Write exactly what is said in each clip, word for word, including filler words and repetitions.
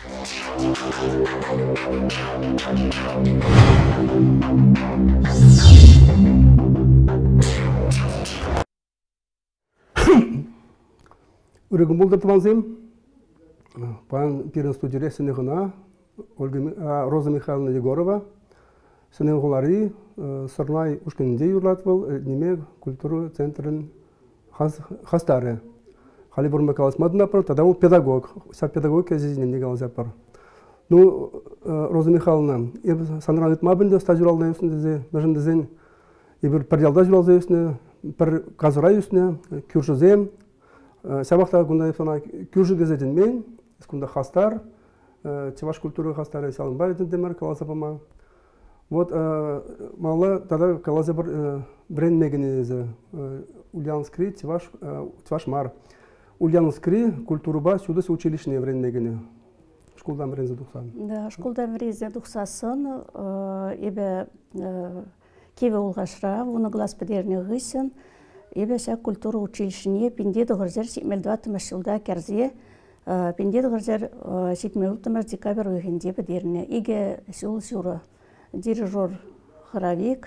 Үрегім болдыртыванзым, пан пирен студире сенегіна Роза Михайловна Егорова, сенегулари сырнай ушкенде юрлатвал неме культуру центрын хастары. Хали бұрынбек алысмадына пар, тогда ол педагог, вся педагогика здесь не галазя пар. Ну, Роза Михайловна, санран етмабында стажировалда юсны, мәжін дезен, ебір пәрдялда жүралда юсны, пір казыра юсны, күршізем, сабақта күнда күрші дезетін мен, күнда хастар, чеваш культуры хастары салынбай едіндемер, калаза бама. Вот, малы, тогда калаза бір брендмеген езі, Ульяновскри, чеваш мар. Ульяновскри культуруба сюдасы училищне брендмегені. Школдан брензе дұқсан. Да, школдан брензе дұқсасын, ебе кеве олғашыра, оны глаз педеріне ғысын, ебе сәк культура училищіне пендеді ғырзер сетмелдуаты мәшілда кәрзе, пендеді ғырзер сетмелдуатымыз декабр өйгенде бедеріне. Иге сюл сюры дирижер Хоровик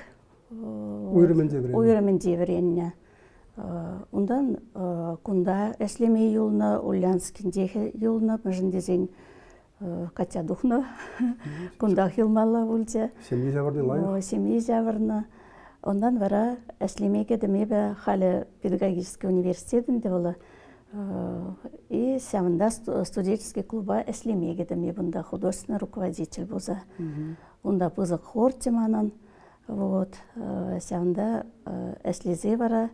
уйрымен веренне. Ондан күнда әслеме юлына, Ульянскіндегі юлына, мәжіндезен Катя Духна, күнда хилмалла үлде. Семей жавырны лайық. Семей жавырны. Ondan vara eslemeye demeye hali педагогический университетінде была и сямында студенческий клуба eslemeye demeye bunda художественный руководитель буза. Онда бузы хор теманан вот сямында esleze вара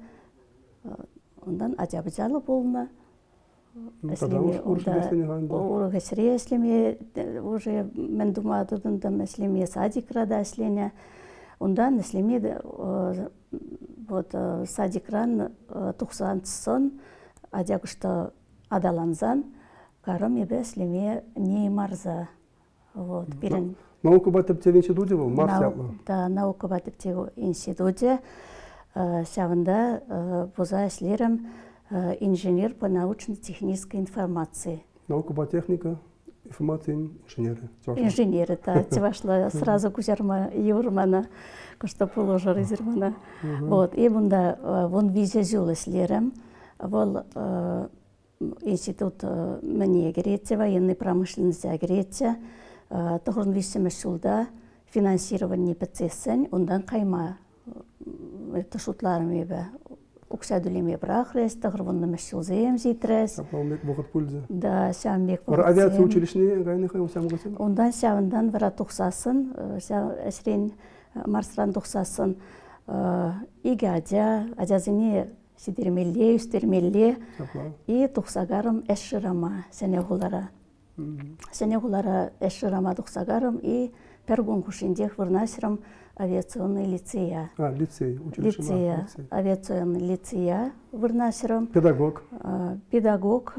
ondan acabıcalı bolna. Eslemeye onda ургесре eslemeye уже мен думадыдын да eslemeye садикрада eslemeye. Ondan eslemeye вот садикран тухсанцысын адягышты адаланзан карым ебе eslemeye не марза. Вот пирен. Наука батыптев институте был, Марсиатлы. Да, наука батыптев институте. Сявында боза эслерем инженер по научно-технической информации. Наука батехника, информации инженеры. Инженеры, да. Тевашла сразу кузерма юрмана, что положа резервана. Вот, и бунда вон визе зюл эслерем. Вол институт мне Греция, военной промышленности Греция. Тогда висим шулда финансирование процесса, ондан кайма это шутларами бе уксадулеме брахрес, тогда вон на шулзеем зитрес. Апалмек богат пользы. Да, сямбек. Вара авиация училищные гайны хайм сям гасен. Ондан сявандан вара тухсасын, ся эсрен марсран тухсасын иге адя, адязыне сидермелле, үстермелле и тухсагарым эширама сенегулара. Сенегулара эширама тухсагарым и пергун кушиндех вырнасырым авиационный лицея. А, лицей, училище. Лицея, авиационный лицея вырнасырым. Педагог. Педагог,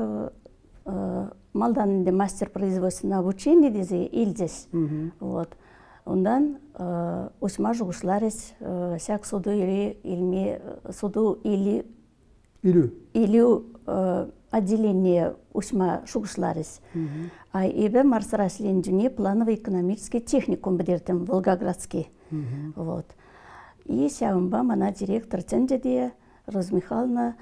малданында мастер производственного обучения дезе илдес. Вот. Ондан усма жугушларес сяк суду или илме суду или Илю. Илю отделение усма шугушларес. А ибе марсараслендюне планово-экономический техникум бедертем Волгоградский. Вот. И сяумба мана директор цендеде Роза Михайловна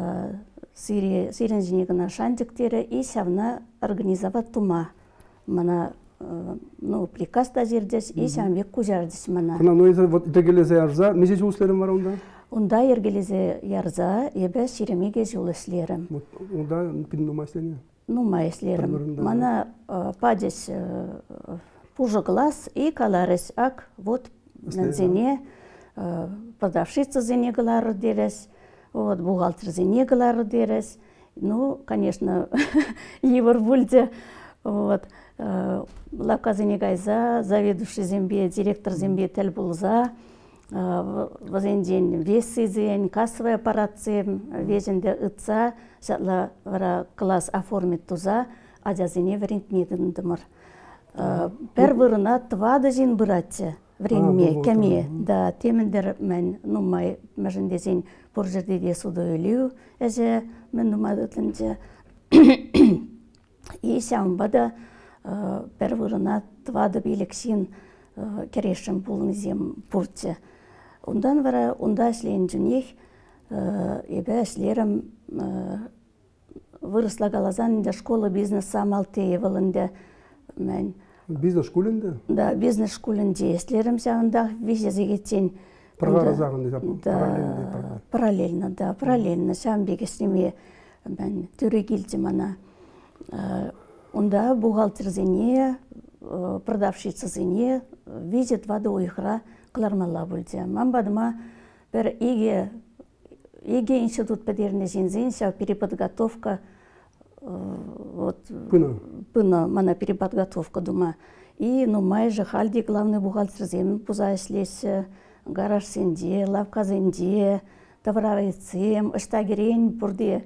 сиренжинегана шандиктері и сявна организовать тума. Мана ну, приказ да жердес и сямбек кузардес мана. Кына нойза вот итегелезе ярза, неже жулслерим бар онда? Онда ергелезе ярза, ебе сиремеге жулслерим. Онда пинну масление? Ну, маслерим. Мана падес пужа глаз и каларес ак вот на зене продавщица зене галару дерес, вот бухгалтер зене галару дерес. Ну, конечно, евор бульде, вот. Лавка зене гайза, заведующий зембе, директор зембе тел булза, возен день весы зен, кассовый аппарат зем, везенде ыца, сятла вара класс оформит туза, адя зене варент медындымыр. Пер вырына твада зен быратте време, кеме, да, темендер мен нумай мәжінде зен бұр жерде де суды өлеу, әзе мен нумадытынде. И сямбада бір вырына твады билексин керешім пулнызем пурте. Ондан вара онда эслейін жүнех, ебе эслерім вырысла галазан инде школа бизнес самалтее вылынде мен. Бизнес школінде? Да, бизнес школінде эслерім сағында визезеге тен. Прогара зағында, параллельно. Параллельно, да, параллельно. Сәмбеге слеме мен түрі келді мана. Онда бухгалтерзене, продавщицызене визит вады ойықыра қылармалла бөлді. Ман бадыма бір еге Еге институт пәдеріне зензенся, переподготовка, пына мана переподготовка дума. И ну майже халди главный бухгалтер зем пузайслесе, гараж сенде, лавка зенде, товаровецем, ыштагерен бурде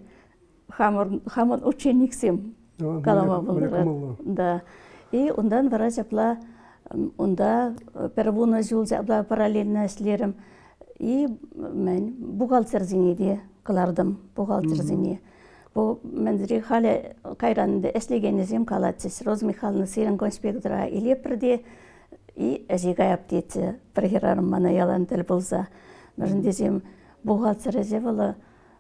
хамон ученик сем калама булдыра. Да. И ондан вара жапла, онда первуна жул жапла параллельно эслерим. И мен бухгалтер зенеде кылардым, бухгалтер зене. Бу мендри хале кайранды эслегенезем калатсыз Роза Михайловна сирен конспектора илепірде и әзеге аптеті прегерарым мана ялан тіл болса. Мәжін дезем бухгалтер әзевалы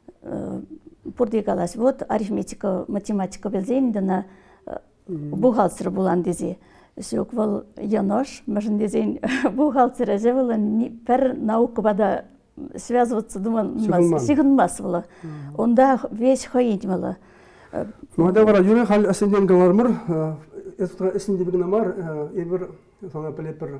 бұрде калас. Вот арифметика, математика білзеймдіна бухгалтер болан дезе. Сөк вал янош, мәжін дезен бухгалтер әзевалы пәр наука бада связываться думан сигынмас была. Онда весь хоить была. Ну да вара юре хал асенден галармыр, эстра эсенде бигнамар, эбер сана пелепер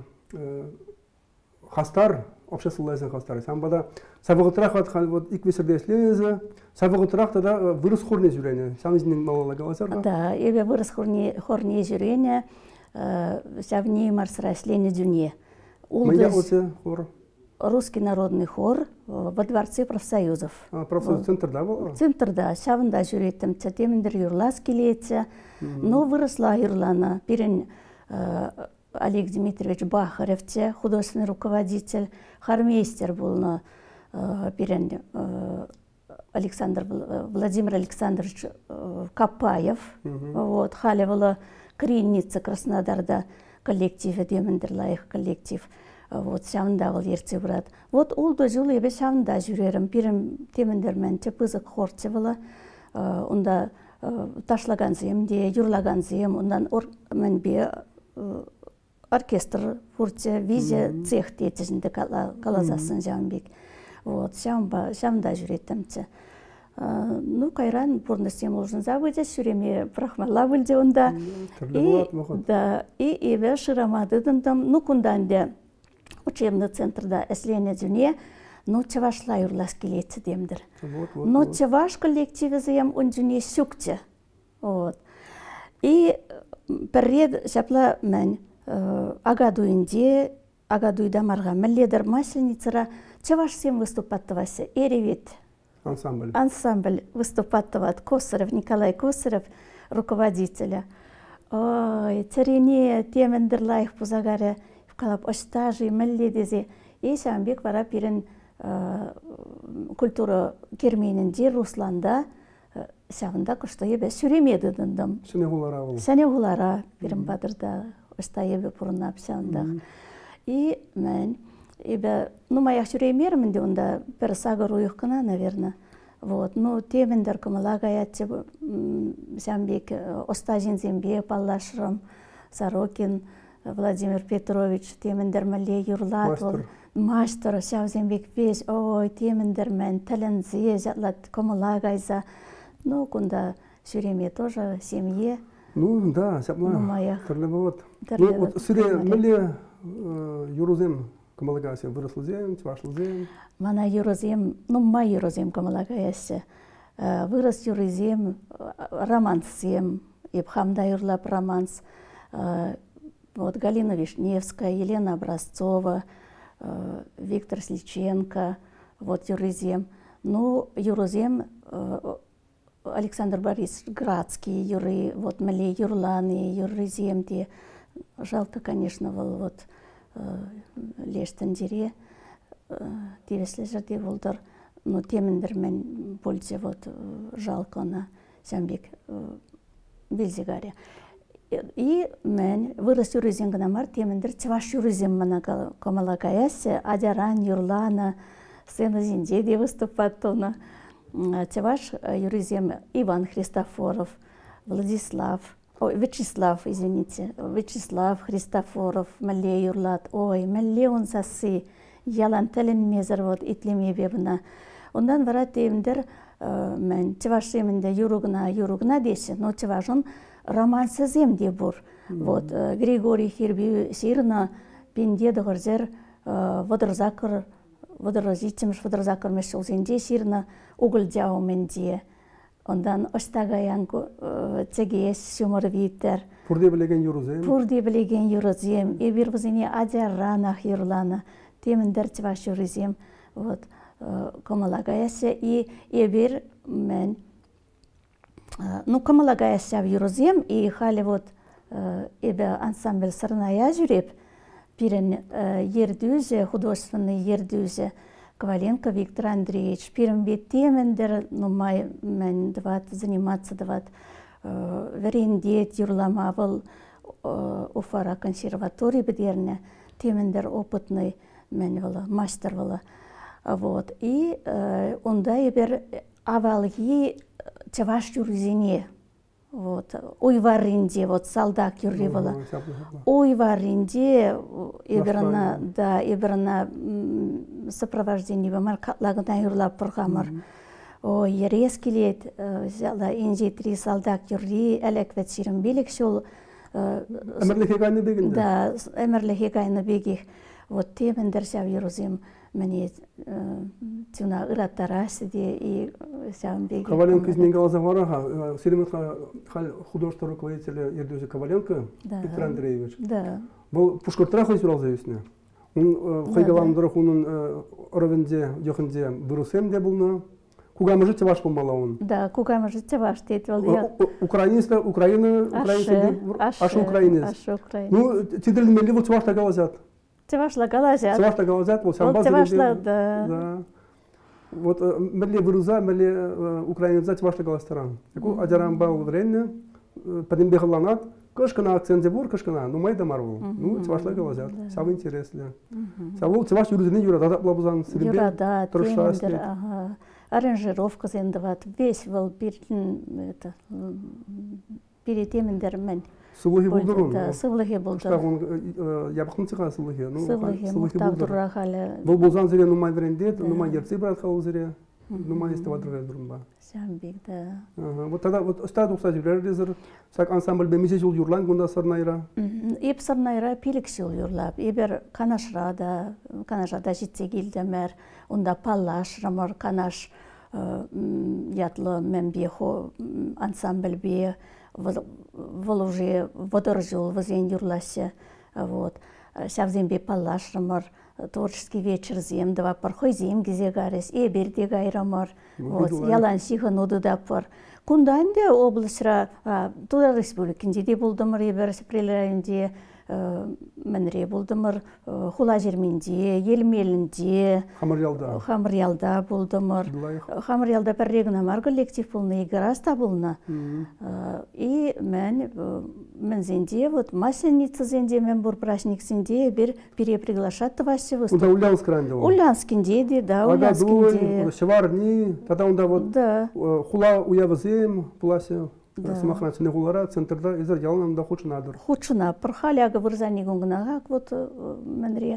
хастар, обществоллайсен хастар. Сам бада сабыгытрак ват хал вот иквесердеслезе, сабыгытрак да вырыс хорне жүрене. Сам изнен малала галасарга. Да, эбе вырыс хорне хорне жүрене, савни марсраслени дюне. Моя оце хор. Русский народный хор во Дворце профсоюзов. А, профсоюз центр, да, был? Центр, да. Сявында жүреттім, темендер юрлас келетсе. Но выросла юрлана. Перен Олег Дмитриевич Бахаревце, художественный руководитель. Хармейстер был перен Александр, Владимир Александрович Капаев. Вот, халевала Кринница Краснодарда коллективе, демендерла их коллектив. Вот сявында был ерте брат. Вот ол да жылы ебе сявында жүрерім. Пирім темендермен тепызық хорте была. Онда ташлаган земде, юрлаган зем. Ондан мен бе оркестр фурте, визия цех детежінде калазасын жамбек. Вот сявында жүреттімте. Ну, кайран пурнастем должен забыть, сүреме прахмала вылде онда. И ебе шырамады дындым. Ну, кунданде учебный центрда эслене дүне, ну, чавашла юрлас келетті демдір. Ну, чаваш коллективі зем он дүне сүкте. И перред шапла мен агадуинде, агадуйда марга мелледер масленицара чаваш сем выступаттывасы эревет. Ансамбль. Ансамбль выступаттыват Косарев, Николай Косарев, руководителя. Ой, царине темендерлайх пузагаре калап остажи мелледезе. И сямбек вара пирен культура керменінде Русланда сявында кышта ебе сүремеді дындым. Сәне ғулара ол. Сәне ғулара пирен бадырда оста ебе пұрынап сявында. И мен ебе, ну, моя сүремермінде онда бір сагар уйыққына, наверное. Вот, ну, темендер кымылага ятте сямбек оста жинзембе паллашырым, Сорокин, Владимир Петрович, темендер мәле юрлат, мастер, сявзембек весь, ой, темендер мен, тәлінзе, жәтлат, кымылагайза. Ну, кунда сүреме тоже, семье. Ну, да, сяпла, түрлі болады. Ну, вот сүре мәле юрузем кымылагайся, вырослызем, чвашлызем? Мана юрузем, ну, ма юрузем кымылагайся. Вырос юрузем, романсем, епхамда юрлап романс. Вот Галина Вишневская, Елена Образцова, Виктор Сличенко, вот Юрызем. Ну, Юрузем, Александр Борисович Градский, Юры, вот Малей Юрланы, Юрызем, те. Жалко, конечно, был вот Лештендере, Тевесле жерде болдыр. Но темендермен пользе вот жалко на Сямбек Бельзигаре. И мен вырос юризем гнамар, темендер чеваш юризем мана комалагаясе, адяран, юрлана, сцена зинде выступать тона. Чеваш юризем Иван Христофоров, Владислав, ой, Вячеслав, извините, Вячеслав Христофоров, Мале юрлат, ой, Мале он сасы, ялан телен мезер вот итлеме бебна. Ондан вара темендер мен чеваш емінде юругна, юругна десе, но чевашон романсыз емде бур. Вот, Григорий Хирби сирна пенде дығырзер водырзакыр, водырзитімш, водырзакыр мешіл зенде сирна угылдяу менде. Ондан остагаян цегес сюмыр витер. Пурде білеген юрузем. Пурде білеген юрузем. Ебір візіне адяранах юрлана. Темендер чеваш юрузем. Вот, комалагаясе. И ебір мен ну, комалагаяся в юрузем, и хали вот эбе ансамбль сырная жүреп, пирен ердюзе, художественный ердюзе, Коваленко Виктор Андреевич, пирен бет темендер, ну, май мен дават заниматься дават верендет юрламавал Уфара консерватории бедерне, темендер опытный мен вала, мастер вала. Вот, и онда ебер авалги чеваш юрзине, вот, ойваринде, вот, солдат юрривала. Ойваринде, иберна, да, иберна сопровождение бамар катлагна юрлап пурхамар. Ой, ерескилет, взяла инжи три солдат юрри, элек ветсирим белек шол. Эмерлихе гайны бегин? Да, эмерлихе гайны бегих. Вот, темендер сяв юрзим. Мне тюна ыраттарасы де и сям беги. Коваленко из Нингалазавараха, Селиметха художественный руководитель Ердюзи Коваленко, Виктор Андреевич. Да. Был пушкартра хоть брал зависне. Он хайгаландырах onun оровенде, йохенде бюрусемде булна. Куга может чеваш помала он. Да, куга может чеваш тетвал. Украиниста, Украина, украинцы, аш украинец. Аш украинец. Ну, тидрил мели вот чеваш тагалазят. Чевашла галазят. Чевашла галазят, вот сам Чевашла, да. Вот мели выруза, мели украинца чевашла галастеран. Яку адярам бал вренне, потом бехаланат, кашкана акцент зебур, кашкана, ну майда марвул. Ну чевашла галазят, сам интересно. Савол чеваш юридни юра, да блабузан сребе. Юра, да, тендер, ага. Аранжировка зендават, весь вол это перед темендер мен. Сылыхи булдырун. Да, сылыхи булдыр. Штагон ябахын цыга сылыхи. Сылыхи мухтав дуррахали. Бұл болзан зере нумай верендет, нумай ерцы брат хал зере, нумай истевадры дурумба. Сямбек, да. Вот тогда вот стадус саживлер дезер, сак ансамбль бемисе жыл юрлан гунда сарнайра. Еп сарнайра пилик жыл юрлап. Ебер канашрада, канашрада житсе келдемер, онда паллаш рамар канаш ятлы мембехо ансамбль бе. Вол уже водоржил, возен юрласе, вот. Сявзембе палашрамар, творческий вечер зем, два пархой зем гизегарес, и берде гайрамар, вот. Ялан сихан удудапар. Кунданде областра, туда республикинде де булдымыр, ебер сепрелеринде, менре булдымыр, хулажерминде, елмелинде, Хамырялда. Хамырялда булдымыр. Хамырялда бір регнамар коллектив булны, играста булны. И мен, мен зенде, вот масленица зенде, мен бур праздник зенде, бір переприглашат васи выступ. Уда Ульянск ранде ол? Ульянскинде де, да, Ульянскинде. Шеварни, тогда онда вот хула уявызем, пуласе. Самахна ценегулара, центрда, изер ялнам да хучнадыр. Хучна, пархаляга вырзани гунгнагак, вот менре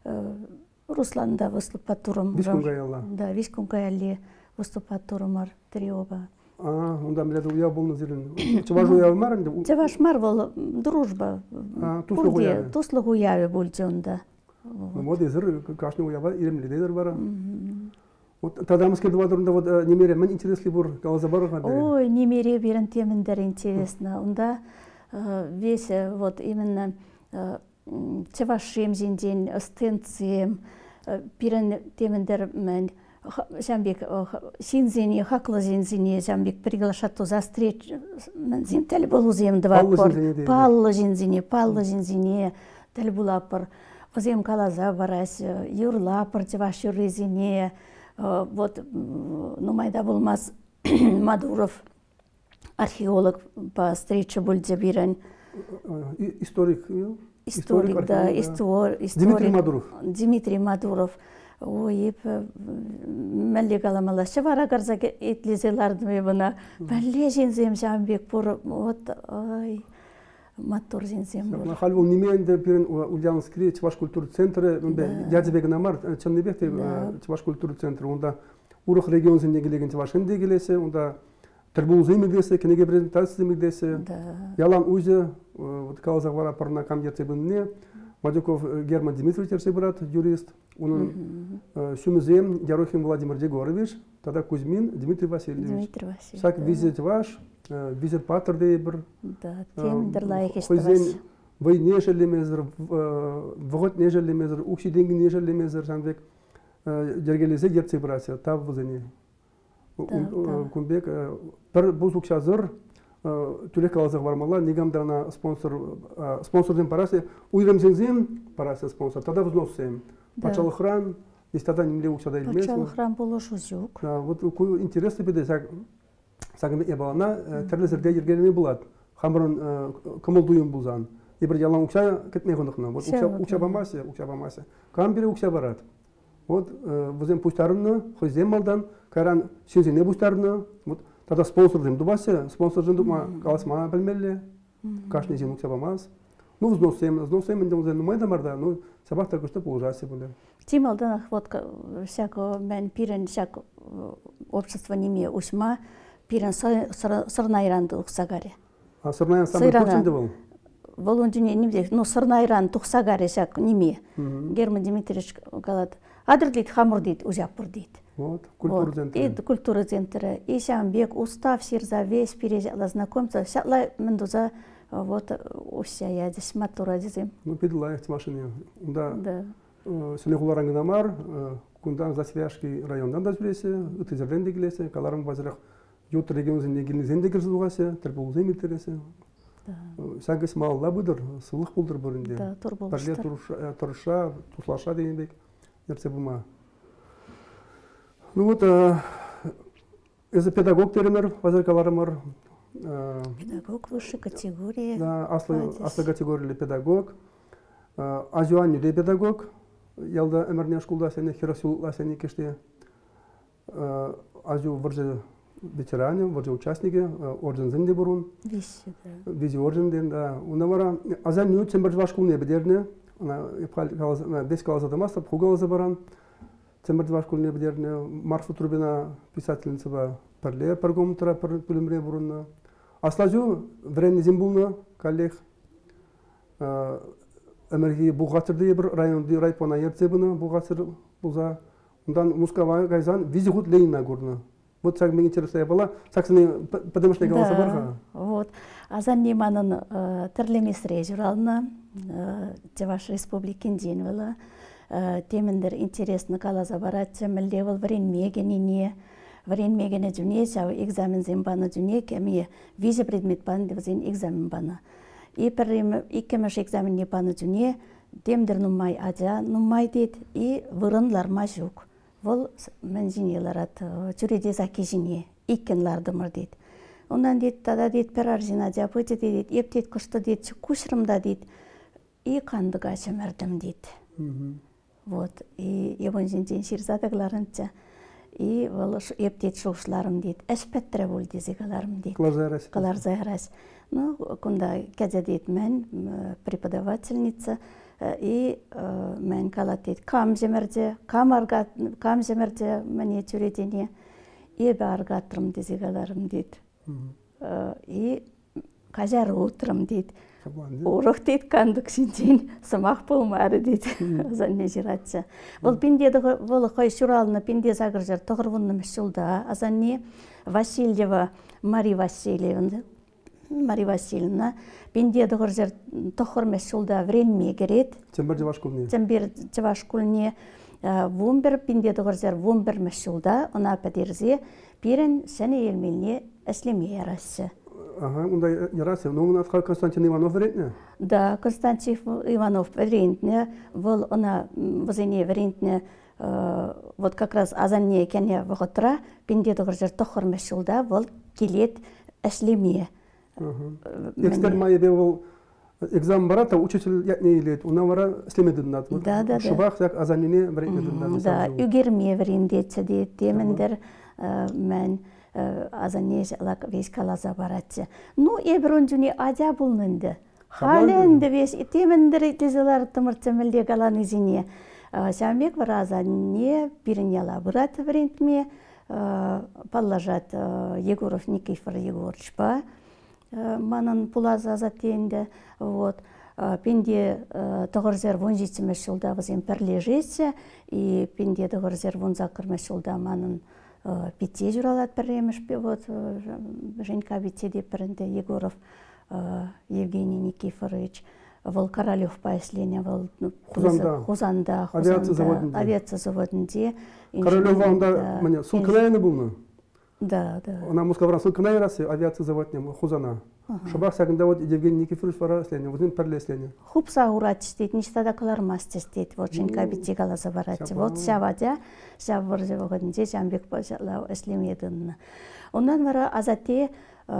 Русланда выступат турым. Вискунгаяла. Да, Вискунгаяле выступат турымар триоба. А, онда миледи уяв болны зирин. Чеваш уяв марынды? Чеваш мар бол дружба. Туслы уяве? Туслы уяве болчы онда. Вот изер кашны уява иремли дейдер бара. Вот тогда мы скидывали вот немере, мне интересно был Галазабаров. Ой, немере берен темендер интересно. Онда весь вот именно чевашем зинден, стенцием, берен темендер мен, Жамбек синзине, хаклы зинзине, Жамбек приглашат за встречу, зин тел был узем два пор, паллы зинзине, паллы зинзине, тел булапор, узем Галазабарас, юрлапор, чеваш юрезине. Вот, ну, майда булмаз Мадуров, археолог по встрече Бульдебирен, Историк. Историк, да, историк. Дмитрий Мадуров. Дмитрий Мадуров. Ой, мәлле каламалашы бара гарза етлезеларды бана. Бәле жензем жамбек бұр, вот, ай, мотор жензем бұр. Хал ол неменде бірін Ульяновский Чуваш культура центры, дядебегі намар, Чанныбекте Чуваш культура центры, онда Урық регион зендегілеген Чувашын дегелесе, онда Тірбулзы мегдесе, кенеге презентация мегдесе, Ялан Узе, калазақ бара парна камдерте бұнне, Мадюков Герман Дмитриевич терсе брат, юрист, onun Сюмзем Ярохин Владимир Егорович, тогда Кузьмин Дмитрий Васильевич. Дмитрий Васильевич. Сак визит ваш, визит патер дейбр. Да, темдер лайк истовас. Вой нежелемезер, вгот нежелемезер, укши деньги нежелемезер, жанвек дергелезе ерце братья, тав вузени. Кунбек, пер бузук шазыр, Тюлек калазақ бармала, негамдана спонсор, спонсорден парасы, уйрымсензем парасы спонсор, тогда взносем. Пачалы храм, и тогда не мле учада илмес. Пачалы храм болошу зюк. Вот интересно биде, сагым ебалана, терлезерде ергелеме булат. Хамрын кымылдуйым булзан. И бір ялан укша кетмей қондықна. Вот укша бамасе, укша бамасе. Кам бире укша барат. Вот вузем пустарыны, хозем малдан, кайран сензене пустарыны. Вот тогда спонсордем дубасе, спонсордем дума каласма білмелі. Кашны зен укша бамас. Ну, взносем, взносем, индем зен нумай дамарда, ну, сабах так что поужасе были. Тим алданах вот всяко мен пирен всяко общество неме усма пирен сырнайранды ухсагаре. А сырнайран самый курсинде был? Волонтине немде, ну сырнайран тухсагаре всяк неме. Герман Дмитриевич галат. Адыр дейт, хамур дейт, узяпур дейт. Вот, культура центра. И культура центра. И Шамбек, устав, сирза, весь переезжала знакомца. Сяла мендуза. Вот уся я здесь матура дизем. Ну пидла их машине. Да. Сенегуларан гнамар, кундан засвяшки райондан да жүресе, үтізерден де келесе, каларың базырақ ют регион зендегілін зенде кірсіз бұғасы, тірбулзы емектересе. Сәгіс малла бұдыр, сылық бұлдыр бұрынде. Да, тұр болыштыр. Бірле тұрыша, туслаша дегенбек, ерсе бұма. Ну вот, өзі педагог теремер, базыр каларымыр. Педагог высшей категории. Да, аслы категорияли педагог. Азюаннюде педагог. Ялда эмерне шкулда сені, хиросюлла сені кеште. Азю варжы ветеране, варжы участники, орден зінде бұрын. Виси, да. Визи орденден, да. Унавара, азан ню цембіржва шкулне бедерне. Бес калаза дамастап, хугалаза баран. Цембіржва шкулне бедерне. Марфа Трубина, писательница ба, парле, паргомутра, пөлімре бұрынна. Аслазю, вренне зембулна, коллег. Әмірге бұғатырды ебір районды райпона ерцебіні бұғатыр бұза. Ондан Мускава гайзан визи худ Ленина көрді. Вот сәк мен интересная была, сәксіне подымыштай қаласа барға. Вот. Азан неманын тірлемесіре жұралына, Чуваш республикин ден вала. Теміндер интересны қаласа баратшы, мүлде ол вренмегеніне, вренмегені жүне, сәу экзамен зембаны жүне, кәмие визи предмет баны девзен экзамен баны. И первым икемеш экзамен не паны жүне, демдер нумай адя, нумай дейд, и вырынлар мажук. Вол мен жинелар ат, жүреде заки жине, иккенларды мыр дейд. Ондан дейд, тада дейд, перар жина жапыты дейд, еп дейд, күшті дейд, күшірімда дейд, и қандыға шымырдым дейд. Вот, и ебон жинжен ширзадығларынша, и вол еп дейд шоушыларым дейд, әшпәттірі бол дезегаларым дейд. Қалар зайрас. Қалар зайрас. Ну, кунда кәзә дейт мен преподавательница, и мен калат дейт кам жемерде, камарга, кам жемерде мене тюредене, и баргатрым дезегаларым дейт. И кажар утрым дейт. Урық дейт кандық синжен, сымақ болмары дейт. Азан не жиратша. Бұл пиндеді, бұл қой шуралына пинде загыр жар тұғырвынны мүшілда. Азан не Васильева Мария Васильевна. Мария Васильевна, пенде дұғыр жер тұқыр мәшілда вренме керет. Цембір жеваш күліне. Цембір жеваш күліне. Вумбір, пенде дұғыр жер вумбір мәшілда, она пәдерзе, пирен сәне елмеліне әслеме ярасы. Ага, онда ярасы. Но он атқа Константин Иванов врентне? Да, Константин Иванов врентне. Вол она возене врентне, вот как раз азанне кәне вғытра, пенде дұғыр жер тұқыр мәшілда, вол келет әслеме. Экстерн майы бе ол Экзамен барата, учитель не илет, уна бара слемеден нат. Да, да, да. Шубах так азанине бреден нат. Да, үгерме вриндетсе дейт, темендер мен азане лак весь калаза баратсе. Ну, эбронжуни адя булнынды. Халенде весь темендер тезелар тымырцемелде галан изине. Сямбек бар азане пириньяла брат вринтме, паллажат Егоров Никифор Егорович ба. Манын пулаза затенде, вот, пенде тағырзер вон жетсімеш жылда візен пірлежесе, и пенде тағырзер вон закырмеш жылда манын пите жүралат піремеш, вот, Женька бите деп бірінде Егоров Евгений Никифорович, вол Королев пайслене, вол Хузанда, авиация заводынде. Королев ванда, мне, сулканайны бұлны? Да, да. Она мускавран сулканай расы, авиация заводня, Хузана. Шабах сагында вот Евгений Никифорович вара слене, вот он перле слене. Хупса урат стейт, ничто да клармасте стейт, вот Женька бите гала забарате. Вот сявадя, сявварзе вогоднде, жамбек пожала эслемедынна. Ондан вара азате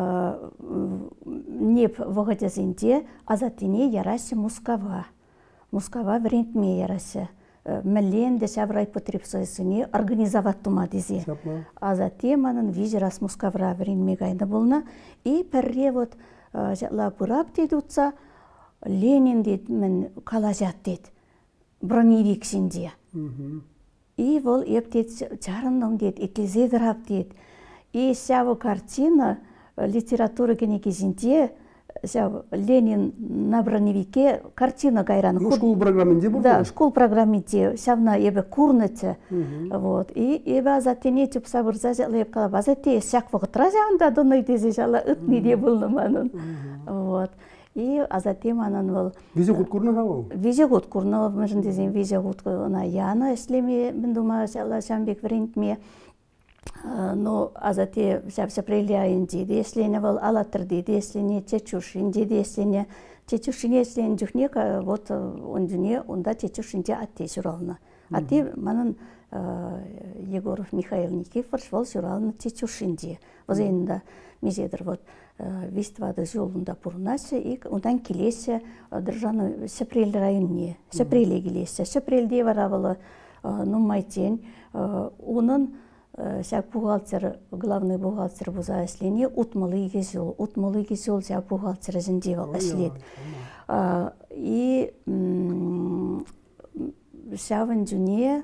неп вогодезинде, азатине ярасе мускава. Мускава врентме ярасе. Мәлен де сябрай потребсойсыне организовать тума дезе. А затем анын визирас мускавра вренме гайны болна. И пәрре вот жатла бұрап дедутса, Ленин дед мен калажат дед. Броневик синде. И вол еп дед чарынным дед, эклезедірап дед. И сявы картина литература кенекезинде, Ленин на броневике картина гайран. Ну, школ программинде был? Да, школ программинде. Сявна ебе курнете. Вот. И ебе азатене тюп сабырза жала еб калаб. Азате сяк вғыт разяғында донай дезе жала үтні де болны манын. Вот. И азате манын был... Визе ғуд курны хавал? Визе ғуд курны. Мәжін дезен визе ғуд курна яна эслеме біндума жала шамбек врентме. Но азате все приляен деди, если не вол алатр деди, если не чечушин деди, если не чечушин, если не дюхнека, вот он дюне, он да чечушин де атте сюрална. А ты манан Егоров Михаил Никифорович вол сюрална чечушин де. Возенда мизедр вот виствада жолунда пурнася и ондан келесе держану Сепрель районне, Сепреле келесе, Сепрельде варавала ну майтен, унын сяк бухгалтер, главный бухгалтер буза эслене, утмалы гезел, утмалы гезел сяк бухгалтер зендевал эслет. И сявын жуне,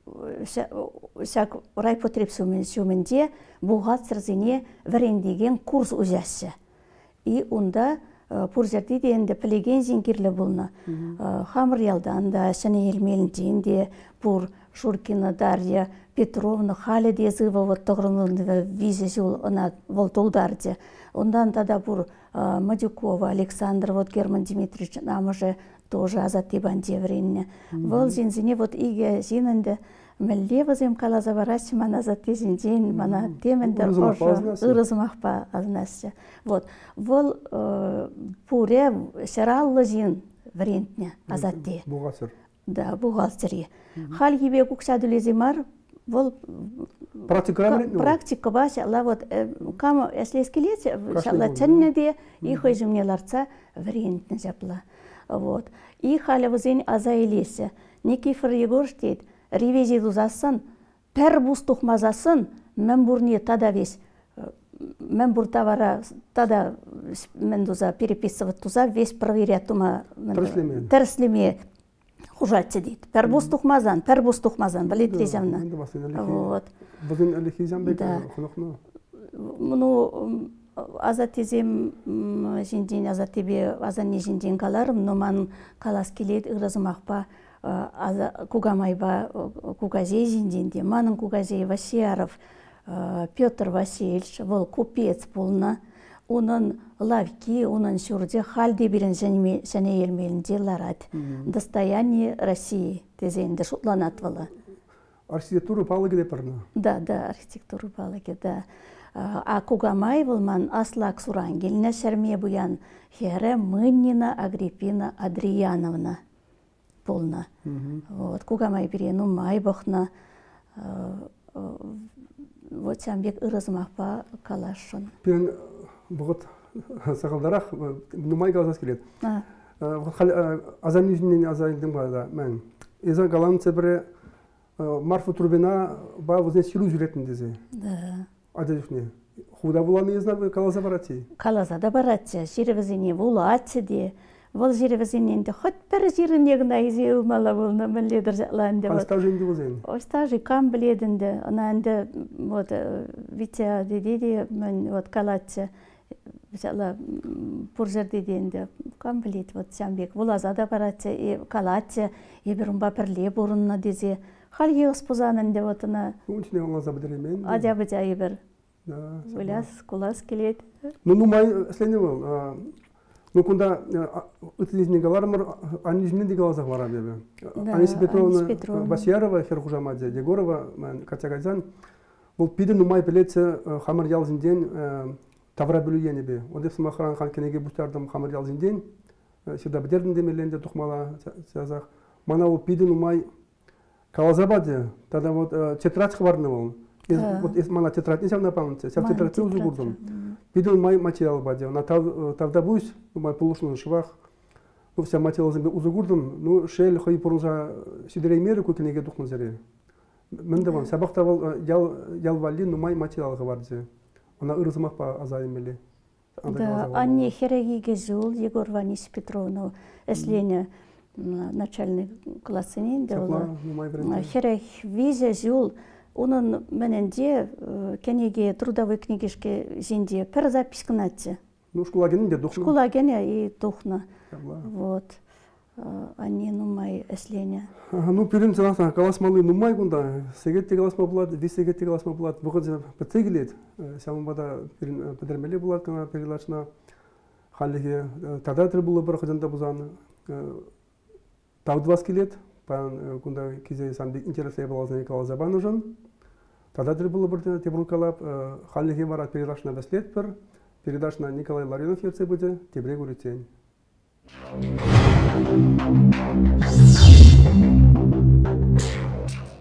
сяк райпотреб сумінде бухгалтер зене врендеген курс узясы. И онда пурзерді дейінді пілеген зенгерлі болна. Хамыр ялданда, сәне елмеліндейінде пур Шуркина Дарья Петровна халі дезіва вот тұғырының визе жыл она волтолдарде. Ондан тада пур Мадюкова Александр, вот Герман Дмитриевич, нам уже тоже азаты банде времени. Вол зензине вот иге зиненде мәлле вазем кала завараси мана заты зензин, мана теменде ырызмақпа азнасы. Вот. Вол пуре сераллы зин времени азаты. Бухгалтер. Да, бухгалтерия. Хал ебе куксадулези мар, вол практика баса, ла вот кама, если скелете, шалла ченнеде, и хойжумне ларца врентне жапла. Вот. И халя возень азаилесе. Никифор Егорович дейт, ревизия дузасын, пер бустух мазасын, мен бурне тада весь, мен бур товара тада мен дуза переписывать туза, весь проверять тума терслеме. Хужатся дейт. Пербус тухмазан, пербус тухмазан, болит реземна. Вот. Да. Ну, азатизем жиндин, азатибе, азанне жиндин каларым, но ман калас келет ырызымақпа, кугамайба, кугазе жиндинде. Манын кугазе Васияров, Петр Васильевич, вол купец полна. Onun лавки, onun сюрде халде бирен сәне елмелінде ларад. Достояние России тезенде шутланатвала. Архитектуру палаги депарна? Да, да, архитектуру палаги, да. А Кугамай вылман Аслак Сурангельна сәрме буян хере Мыннина Агриппина Адрияновна полна. Вот, Кугамай бирену Майбахна. Вот сәмбек ырызмақпа калашын. Бұғыт сақалдарақ, нумай қаласас келеді. азам yüzünden azaydım bana ben. İza kalan sebere Marfa Turbina ba возле силу жүретин десе. Да. Адежне. Худа буламызна каласа барати. Каласа да барати. Жиревизине булати де. Вол жиревизиненде хот бер жирне гына изе умала болна меледер жаланде. Остаженде бузен. Остажи кам блединде. Ана анде вот Витя деди мен вот калатча mesela Purjer dediğinde kam bilet вот Şambek Bulazada barati e kalatçı e bir umba perle borunna dizi hal yos pozanında вот она Учне он забдремен. Acaba bir Да. Уляс кулас келет. Ну ну май следовал. Ну куда утилизнигалар мар анижнен дигалазах вара бебе. Аниса Петровна Басьярова, Ферхужамадзе, Егорова, Катягазан. Бұл пиде ну май билетсе хамар ялзинден тавра бүлüyeni be. Onda смахран хан кенеге бустардым хамар ялзинден. Сюда бдердин демеленде тухмала жазах. Мана ол пиде ну май калазабаде. Тогда вот тетрадь хварны бол. Вот если мана тетрадь не сам памяти, сам тетрадь уже гурдум. Пиде май материал баде. На тавда бусь, май полушну швах. Ну вся материал зембе уже гурдум. Ну шел хай поружа сидерей меры кенеге тухму зере. Мен де вам сабақта бол ял ялвали ну май материал хварде. Она ырзымақ па азайымели. Да, они херегиге жул Егор Ванис Петровну эслене начальный классынен де ола. Херег визе жул onun мененде кенеге трудовой книгишке жинде пер записка натте. Ну школа генде духна. Школа гене и духна. Вот. Они ну май эслене. Ну перин цанаса каласмалы ну май гунда сегетте каласма булат, висегетте каласма булат. Бугыз бетегилет. Самбада перин педермеле булат кана перилашна халиге тадатыр булы бір хыжында бузаны. Тавдвас келет. Пан гунда кизе самди интересе балазны калазабан ужын. Тадатыр булы бір тебрукалап халиге барат перилашна беслет пер. Передашна Николай Ларионов ерце буде тебре гуритен. Thank you.